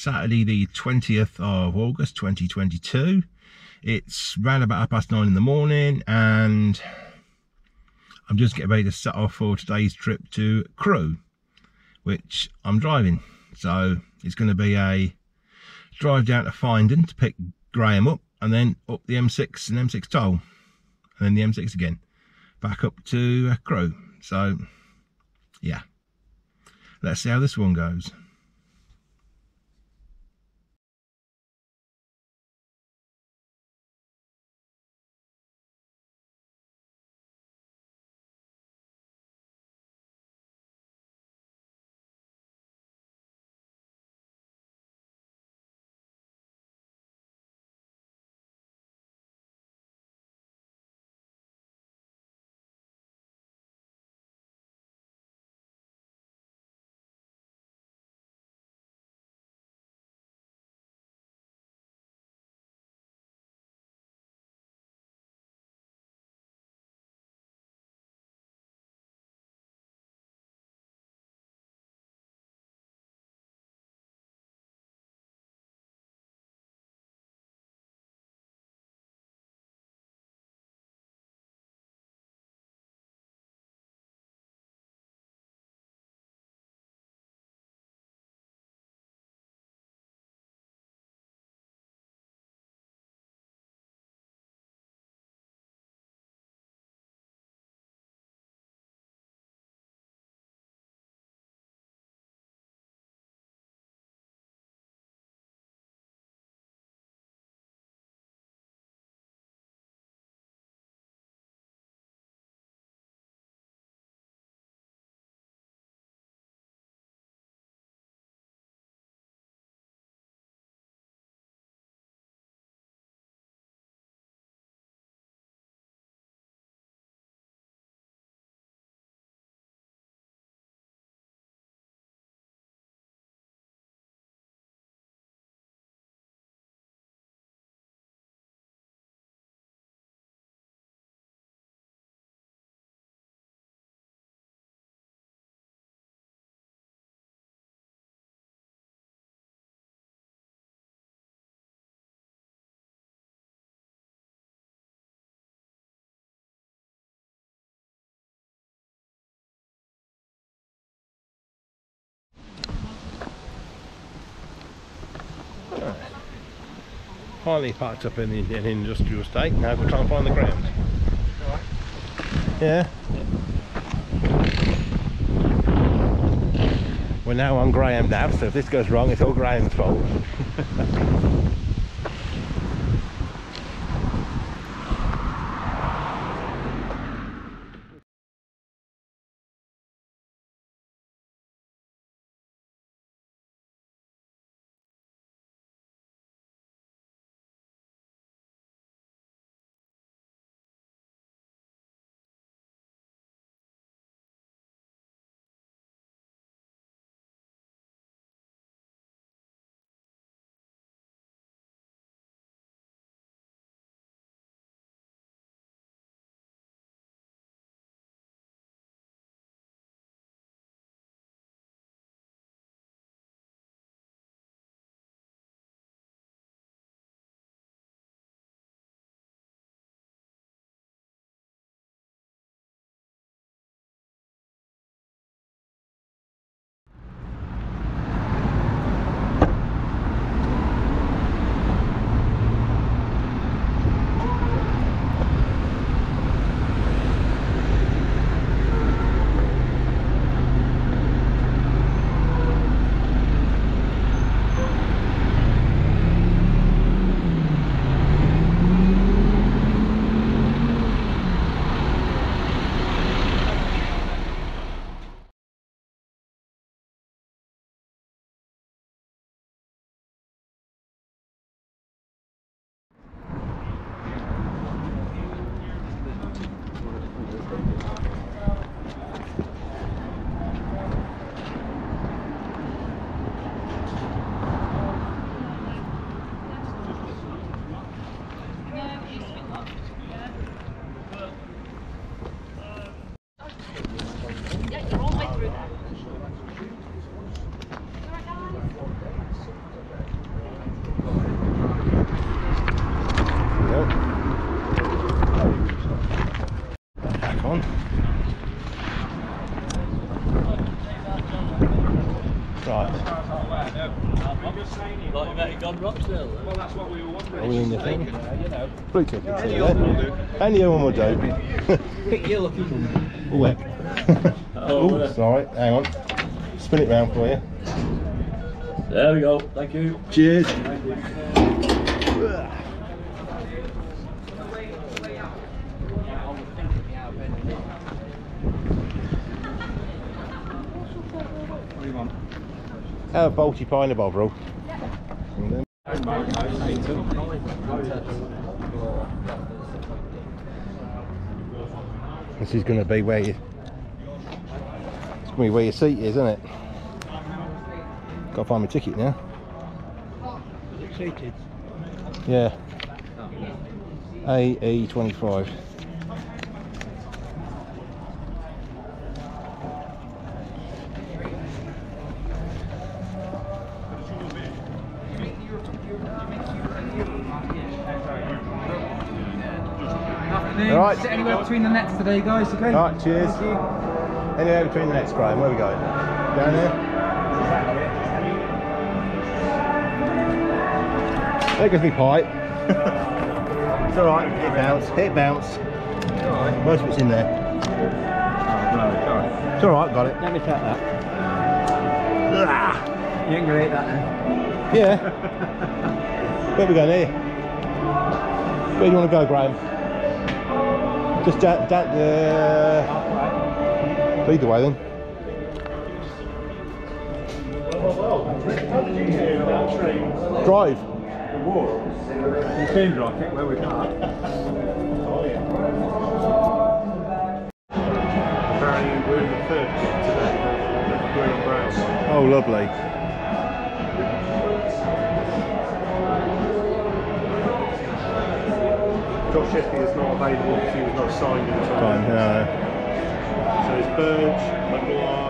Saturday the 20th of August 2022. It's round about 9:30 in the morning, and I'm just getting ready to set off for today's trip to Crewe, which I'm driving. So it's going to be a drive down to Finedon to pick Graham up, and then up the M6 and M6 toll, and then the M6 again, back up to Crewe. So yeah, let's see how this one goes. Finally parked up in the industrial estate. Now we're trying to find the ground. Alright. Yeah. We're now on Graham now, so if this goes wrong, it's all Graham's fault. Like you met in Gone Rochdale. Well, that's what we were wondering. Are we in the thing? You know. Blue tickets. Any other one will do. Any other one will do. Pick your lucky one. Wet. Oh, sorry. Hang on. Spin it round for you. There we go. Thank you. Cheers. Have a bolty pie and a bovril. This is going to be where your seat is, isn't it? Got to find my ticket now. Is it seated? Yeah. AE25. All right. Sit anywhere between the nets today, guys. Okay. All right. Cheers. Anywhere between the nets, Graham. Where are we going? Down there. There goes me pipe. It's all right. Hit bounce. Hit bounce. All right. Most of it's in there. Oh, no, it's all right. It's all right. Got it. Let me take that. You ain't gonna eat that then? Yeah. Where are we going here? Where do you want to go, Graham? Just lead the way then. How did you hear about trains? Drive. The war. You can drive it where we can't. Apparently we're in the third pit today. The green and brown. Oh, lovely. Josh Sheffy is not available because he was not signed in time. Fine. So it's Burge, Magloire.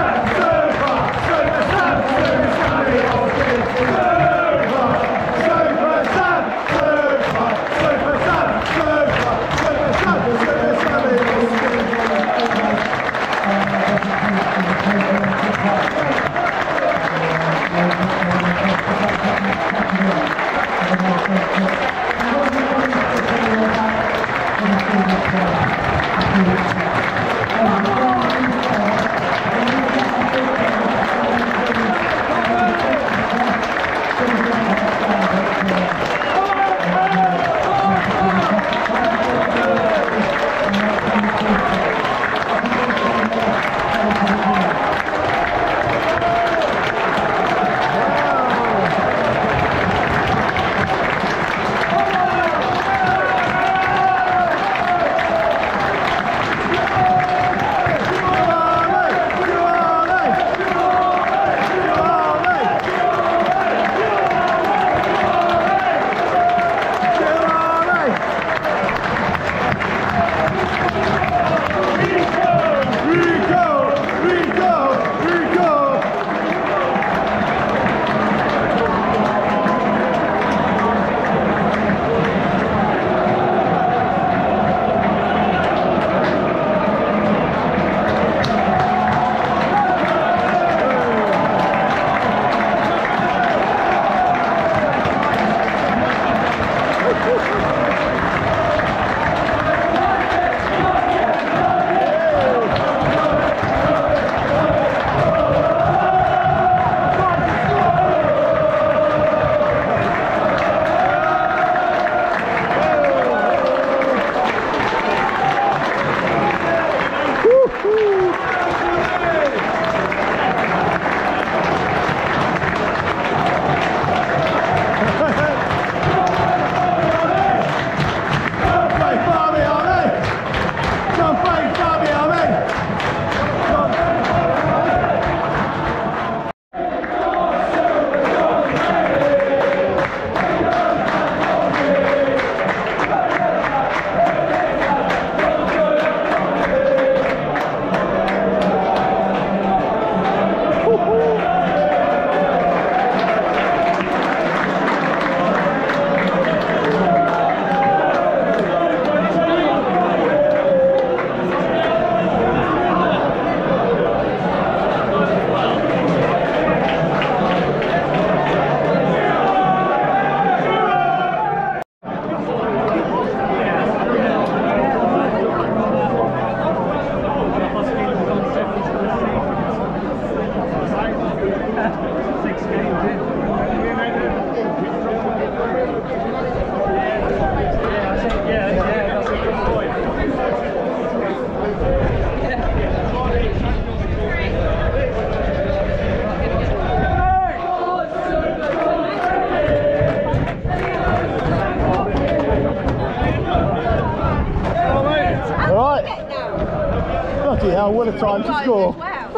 Bloody hell, what a time to score. That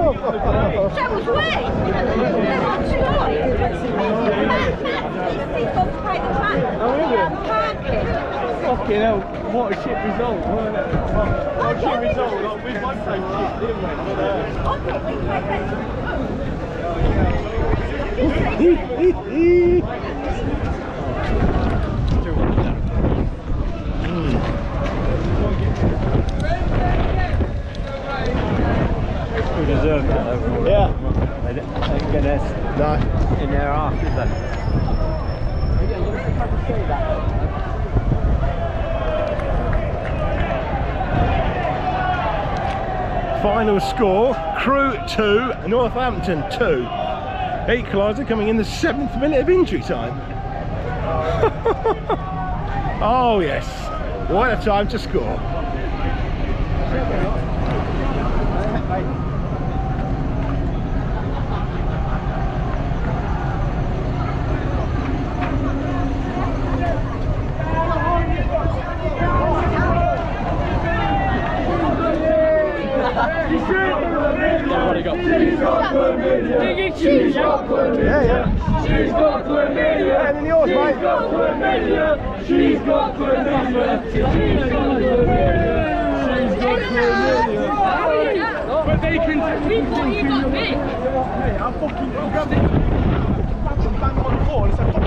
was way. Fucking hell, what a shit result, wasn't it? What a shit result. Like, we both played shit, didn't we? We deserved it though. Yeah. They didn't get us in there after, did they? Final score, Crewe 2, Northampton 2. Equaliser coming in the 7th minute of injury time. Oh yes, what a time to score. She's got chlamydia. Yeah. She's got chlamydia. Better than yours, mate. She's got chlamydia. She's got chlamydia. She's got chlamydia. She's got chlamydia. but they can. We thought you got big. Hey, I fucking grabbed it. Bang on the floor and said,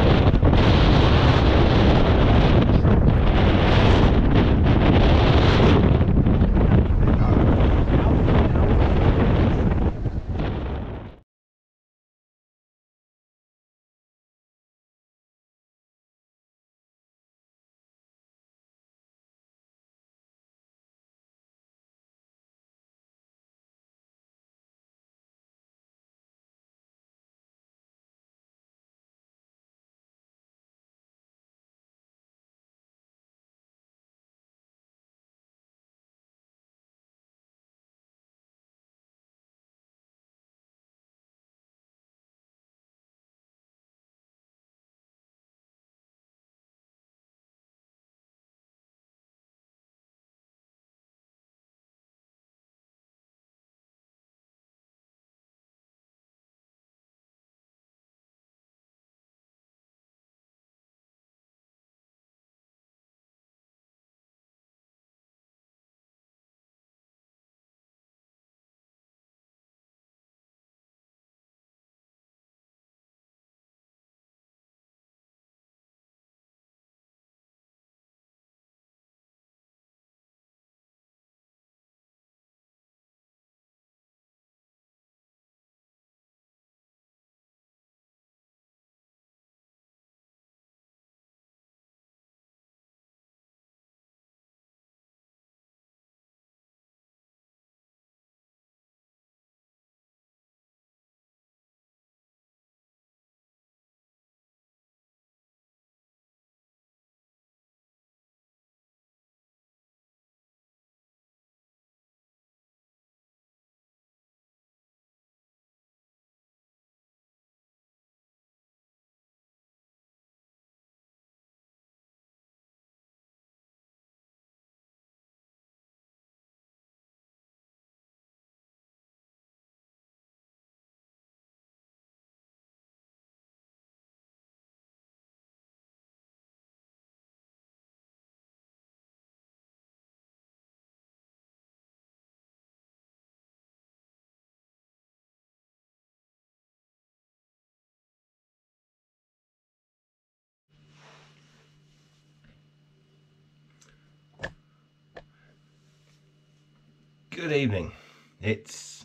Good evening. It's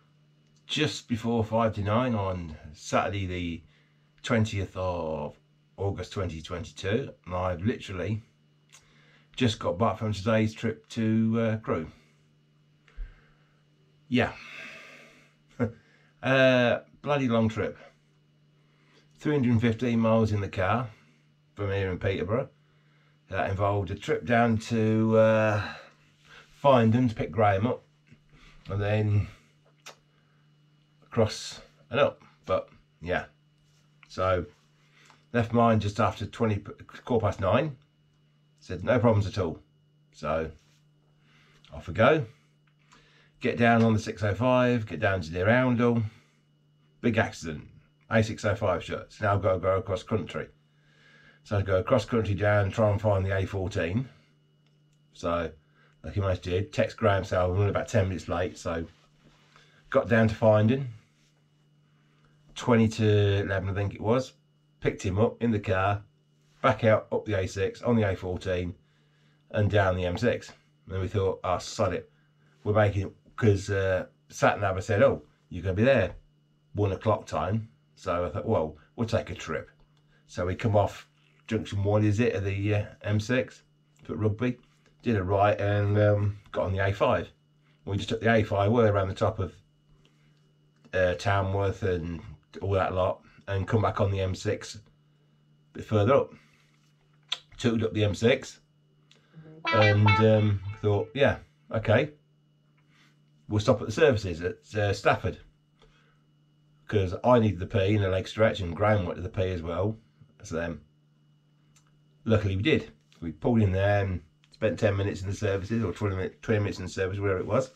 just before 5 to 9 on Saturday the 20th of August 2022, and I've literally just got back from today's trip to Crewe. Yeah, bloody long trip. 315 miles in the car from here in Peterborough. That involved a trip down to Finedon to pick Graham up, and then across and up. But yeah, so left mine just after 9:15. Said no problems at all, so off we go. Get down on the 605, get down to near Oundle. Big accident, A605 shut. So now I've got to go across country. So I go across country down, try and find the A14. So like he most did, text Graham, so I was running about 10 minutes late, so got down to Finedon, 20 to 11 I think it was, picked him up in the car, back out up the A6, on the A14 and down the M6. And we thought, oh sod it, we're making it, because sat nav said, oh you're going to be there 1 o'clock time, so I thought, well, we'll take a trip. So we come off junction 1 is it, of the M6 for Rugby, did a right and got on the A5. We just took the A5 way around the top of Tamworth and all that lot, and come back on the M6 a bit further up. Took up the M6 and thought, yeah, okay, we'll stop at the services at Stafford, because I needed the pee and a leg stretch, and Graham wanted the pee as well. So luckily we did. We pulled in there and spent 10 minutes in the services, or 20 minutes in the service, wherever it was.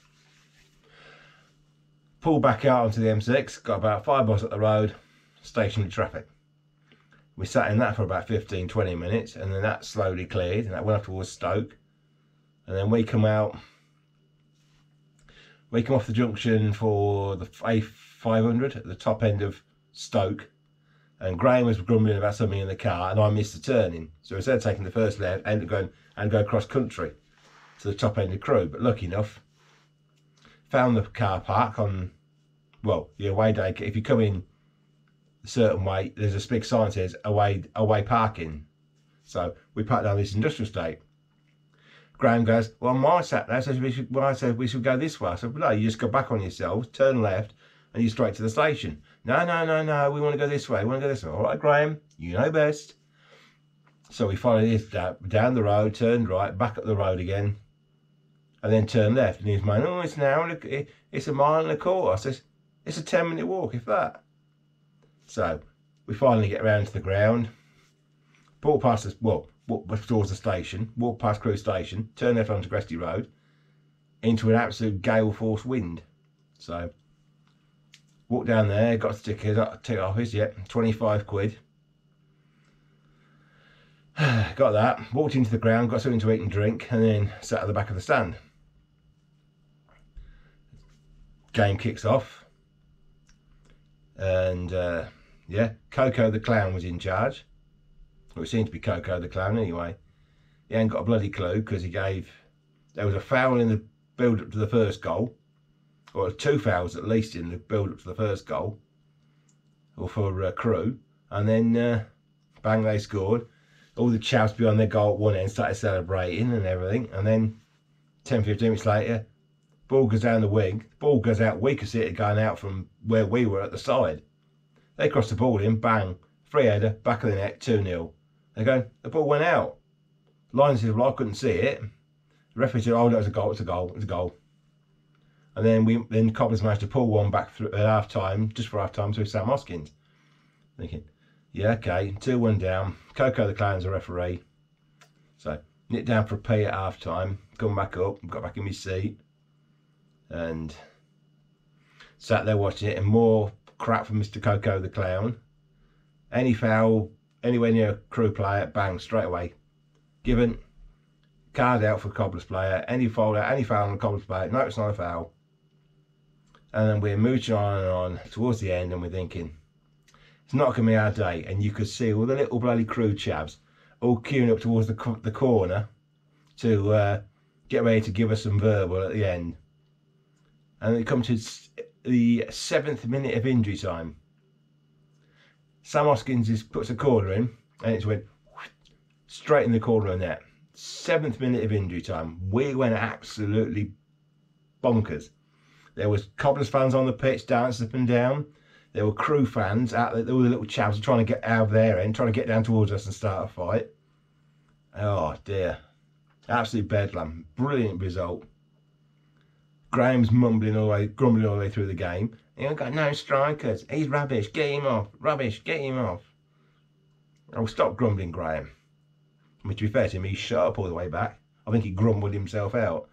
Pulled back out onto the M6, got about 5 miles up the road, stationary traffic. We sat in that for about 15-20 minutes, and then that slowly cleared, and that went up towards Stoke. And then we come out we come off the junction for the A500 at the top end of Stoke, and Graham was grumbling about something in the car, and I missed the turning. So instead of taking the first left, I ended up going go cross country to the top end of Crewe. But lucky enough, found the car park on, well, the away day. If you come in a certain way, there's a big sign that says away parking. So we parked down this industrial estate. Graham goes, well, my sat there says I said we should go this way. I said, well, no, you just go back on yourselves, turn left, and you're straight to the station. No, we want to go this way. We want to go this way. All right, Graham, you know best. So we followed this down the road, turned right, back up the road again, and then turned left. And he's going, oh, it's an hour, it's a mile and a quarter. I says, it's a 10-minute walk, if that. So we finally get around to the ground, walk past this, well, walk towards the station, walk past Crewe station, turn left onto Gresty Road, into an absolute gale force wind. So walked down there, got the ticket office, yep, 25 quid. Got that, walked into the ground, got something to eat and drink, and then sat at the back of the stand. Game kicks off, and yeah, Coco the Clown was in charge. Well, it seemed to be Coco the Clown anyway. He ain't got a bloody clue, because there was a foul in the build up to the first goal, or 2 fouls at least in the build up to the first goal, or for Crewe, and then bang, they scored. All the chaps behind their goal at one end started celebrating and everything, and then 10-15 minutes later, ball goes down the wing, ball goes out, we could see it going out from where we were at the side. They crossed the ball in, bang, free header, back of the net, 2-0. They go, the ball went out. Line says, well, I couldn't see it. The referee said, oh, no, it's a goal, it's a goal, it's a goal. And then Cobblers managed to pull one back through at half time, just for half time, through Sam Hoskins. Thinking, yeah, okay, 2-1 down. Coco the Clown's a referee. So, nipped down for a pee at half time, come back up, got back in my seat, and sat there watching it, and more crap from Mr. Coco the Clown. Any foul, anywhere near a Crewe player, bang, straight away. Given, card out for Cobblers player, any foul on the Cobblers player, no, it's not a foul. And then we're mooching on and on towards the end, and we're thinking, it's not going to be our day. And you could see all the little bloody Crewe chaps all queuing up towards the corner to get ready to give us some verbal at the end. And it comes to the 7th minute of injury time. Sam Hoskins puts a corner in, and it's went straight in the corner of the net. 7th minute of injury time. We went absolutely bonkers. There was Cobblers fans on the pitch dancing up and down. There were Crewe fans out there. All the little chaps trying to get out of their end, trying to get down towards us and start a fight. Oh dear, absolute bedlam. Brilliant result. Graham's grumbling all the way through the game. He's got no strikers. He's rubbish. Get him off. Rubbish. Get him off. Oh, stop grumbling, Graham. I mean, to be fair to him, he shut up all the way back. I think he grumbled himself out.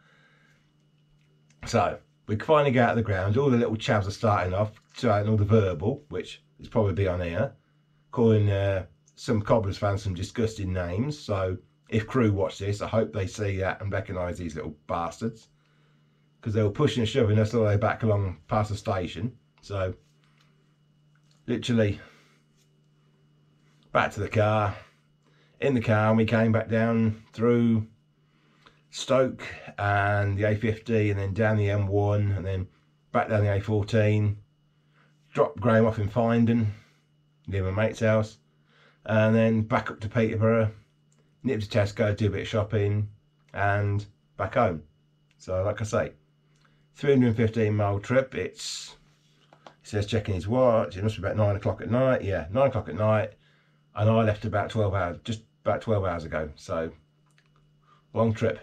So we finally get out of the ground. All the little chaps are starting off, starting all the verbal, which is probably on here, calling some Cobblers fans some disgusting names. So if Crewe watch this, I hope they see that and recognise these little bastards, because they were pushing and shoving us all the way back along past the station. So literally back to the car. In the car, and we came back down through Stoke and the A50, and then down the M1, and then back down the A14. Dropped Graham off in Finedon, near my mate's house, and then back up to Peterborough, nipped to Tesco, do a bit of shopping, and back home. So, like I say, 315-mile trip. It says checking his watch. It must be about 9 o'clock at night. Yeah, 9 o'clock at night, and I left about 12 hours, just about 12 hours ago. So, long trip.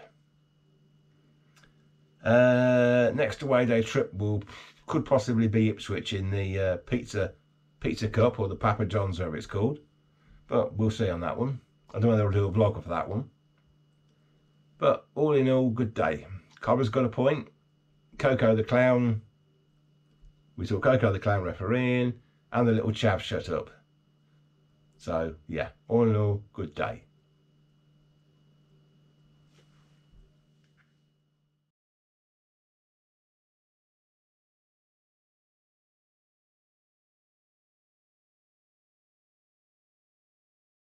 Next away day trip could possibly be Ipswich in the Pizza Cup, or the Papa John's, whatever it's called. But we'll see on that one. I don't know whether I'll do a vlog for that one. But all in all, good day. Cobblers got a point. Coco the Clown. We saw Coco the Clown refereeing, and the little chap shut up. So yeah, all in all, good day.